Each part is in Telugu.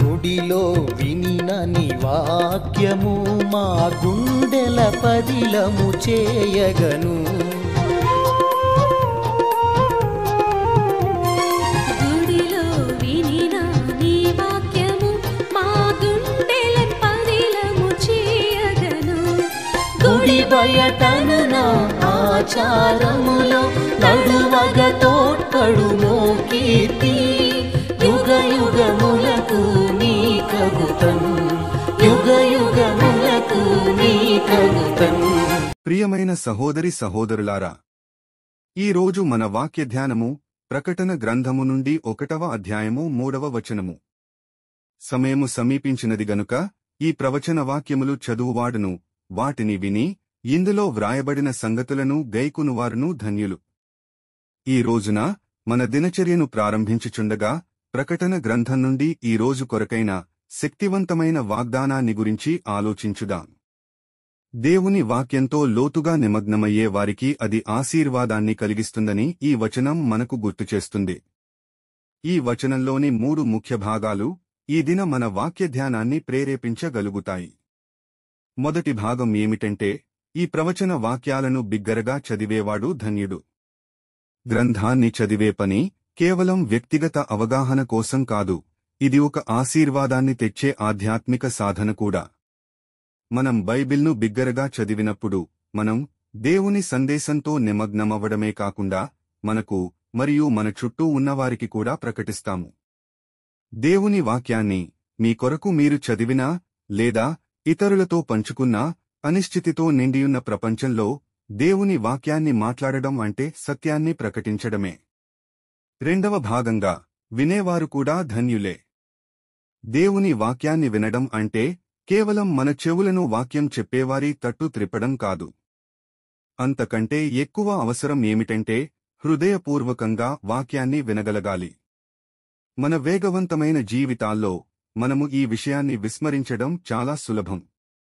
గుడిలో వినిన నీ వాక్యము మా గుండెల పదిలము చేయగను. గుడిలో వినిన నీ వాక్యము మా గుండెల పదిలము చేయగను. గుడి బయటను నా ఆచారములో నడువగ తోడ్పడును కీర్తి. యుగ యుగములకు నీ కగుతం, యుగ యుగములకు నీ కగుతం. ప్రియమైన సహోదరి సహోదరులారా, ఈరోజు మన వాక్య ధ్యానము ప్రకటన గ్రంథము నుండి 1వ అధ్యాయము 3వ వచనము. సమయము సమీపించినది గనుక ఈ ప్రవచన వాక్యములు చదువువాడును వాటిని విని ఇందులో వ్రాయబడిన సంగతులను గైకొనువారును ధన్యులు. ఈ రోజున మన దినచర్యను ప్రారంభించుచుండగా ప్రకటన గ్రంథం నుండి ఈ రోజు కొరకైన శక్తివంతమైన వాగ్దానాన్ని గురించి ఆలోచించుదాం. దేవుని వాక్యంతో లోతుగా నిమగ్నమయ్యే వారికి అది ఆశీర్వాదాన్ని కలిగిస్తుందని ఈ వచనం మనకు గుర్తుచేస్తుంది. ఈ వచనంలోని 3 ముఖ్య భాగాలు ఈ దిన మన వాక్య ధ్యానాన్ని ప్రేరేపించగలుగుతాయి. మొదటి భాగం ఏమిటంటే, ఈ ప్రవచన వాక్యాలను బిగ్గరగా చదివేవాడు ధన్యుడు. గ్రంథాన్ని చదివే పని కేవలం వ్యక్తిగత అవగాహన కోసం కాదు, ఇది ఒక ఆశీర్వాదాన్ని తెచ్చే ఆధ్యాత్మిక సాధన కూడా. మనం బైబిల్ను బిగ్గరగా చదివినప్పుడు మనం దేవుని సందేశంతో నిమగ్నమవ్వడమే కాకుండా మనకు మరియు మన చుట్టూ ఉన్నవారికి కూడా ప్రకటిస్తాము. దేవుని వాక్యాన్ని మీ కొరకు మీరు చదివినా లేదా ఇతరులతో పంచుకున్నా అనిశ్చితితో నిండియున్న ప్రపంచంలో దేవుని వాక్యాన్ని మాట్లాడడం అంటే సత్యాన్ని ప్రకటించడమే. రెండవ భాగంగా వినేవారు కూడా ధన్యులే. దేవుని వాక్యాన్ని వినడం అంటే కేవలం మన చెవులను వాక్యం చెప్పేవారి తట్టు త్రిప్పడం కాదు. అంతకంటే ఎక్కువ అవసరం ఏమిటంటే హృదయపూర్వకంగా వాక్యాన్ని వినగలగాలి. మన వేగవంతమైన జీవితాల్లో మనము ఈ విషయాన్ని విస్మరించడం చాలా సులభం.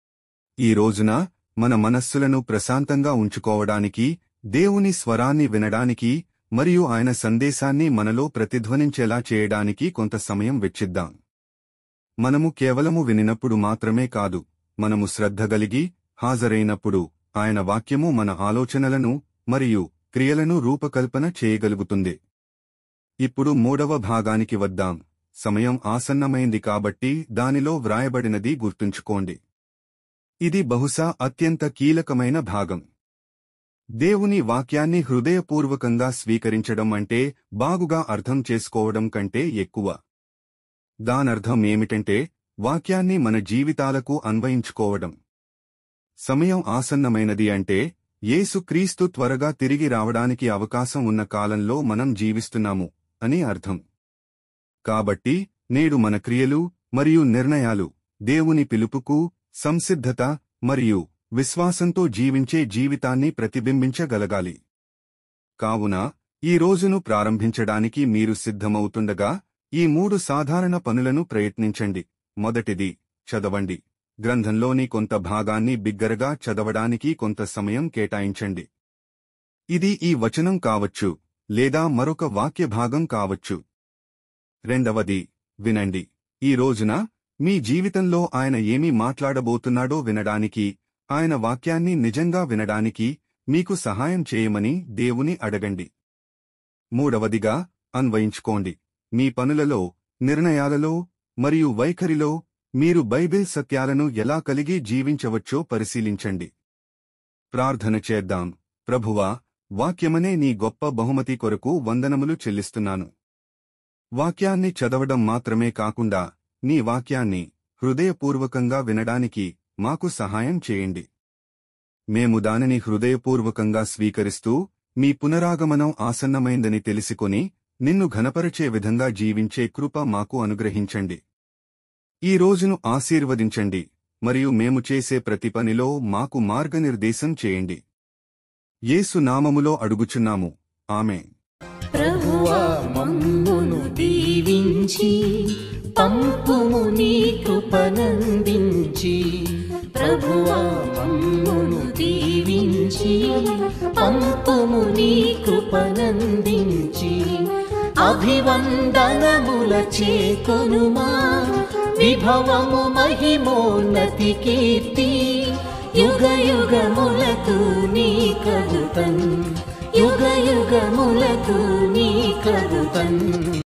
ఈ రోజున మన మనస్సులను ప్రశాంతంగా ఉంచుకోవడానికి, దేవుని స్వరాన్ని వినడానికి మరియు ఆయన సందేశాన్ని మనలో ప్రతిధ్వనించేలా చేయడానికి కొంత సమయం వెచ్చిద్దాం. మనము కేవలము వినినప్పుడు మాత్రమే కాదు, మనము శ్రద్ధగలిగి హాజరైనప్పుడు ఆయన వాక్యము మన ఆలోచనలను మరియు క్రియలను రూపకల్పన చేయగలుగుతుంది. ఇప్పుడు 3వ భాగానికి వద్దాం. సమయం ఆసన్నమైంది కాబట్టి దానిలో వ్రాయబడినది గుర్తుంచుకోండి. ఇది బహుశా అత్యంత కీలకమైన భాగం. దేవుని వాక్యాన్ని హృదయపూర్వకంగా స్వీకరించడం అంటే బాగుగా అర్థం చేసుకోవడం కంటే ఎక్కువ. దానర్థం ఏమిటంటే వాక్యాన్ని మన జీవితాలకు అన్వయించుకోవడం. సమయం ఆసన్నమైనది అంటే యేసు క్రీస్తు త్వరగా తిరిగి రావడానికి అవకాశం ఉన్న కాలంలో మనం జీవిస్తున్నాము అని అర్థం. కాబట్టి నేడు మన క్రియలు మరియు నిర్ణయాలు దేవుని పిలుపుకు, సంసిద్ధత మరియు విశ్వాసంతో జీవించే జీవితాన్ని ప్రతిబింబించగలగాలి. కావున ఈ రోజును ప్రారంభించడానికి మీరు సిద్ధమవుతుండగా ఈ 3 సాధారణ పనులను ప్రయత్నించండి. మొదటిది, చదవండి. గ్రంథంలోని కొంత భాగాన్ని బిగ్గరగా చదవడానికి కొంత సమయం కేటాయించండి. ఇది ఈ వచనం కావచ్చు లేదా మరొక వాక్య భాగం కావచ్చు. రెండవది, వినండి. ఈ రోజున మీ జీవితంలో ఆయన ఏమి మాట్లాడబోతున్నాడో వినడానికి, ఆయన వాక్యాన్ని నిజంగా వినడానికి మీకు సహాయం చేయమని దేవుని అడగండి. మూడవదిగా, అన్వయించుకోండి. మీ పనులలో, నిర్ణయాలలో మరియు వైఖరిలో మీరు బైబిల్ సత్యాలను ఎలా కలిగి జీవించవచ్చో పరిశీలించండి. ప్రార్థన చేద్దాం. ప్రభువా, వాక్యమనే నీ గొప్ప బహుమతి కొరకు వందనములు చెల్లిస్తున్నాను. వాక్యాన్ని చదవడం మాత్రమే కాకుండా నీ వాక్యాన్ని హృదయపూర్వకంగా వినడానికి మాకు సహాయం చేయండి. మేము దానిని హృదయపూర్వకంగా స్వీకరిస్తూ మీ పునరాగమనం ఆసన్నమైందని తెలిసికొని నిన్ను ఘనపరచే విధంగా జీవించే కృప మాకు అనుగ్రహించండి. ఈ రోజును ఆశీర్వదించండి మరియు మేము చేసే ప్రతి పనిలో మాకు మార్గనిర్దేశం చేయండి. యేసు నామములో అడుగుచున్నాము. ఆమేన్. ప్రభువా, మమ్మును దీవించి పంపుము నీ కృపనందించి. ప్రభువా, మమ్మును దీవించి పంపుము నీ కృపనందించి. అభివందనముల చేకొనుమా విభవము మహిమోన్నతి కీర్తి యుగ యుగములకు నీ కలుతన్ యుగ యుగములకు నీ కలుతన్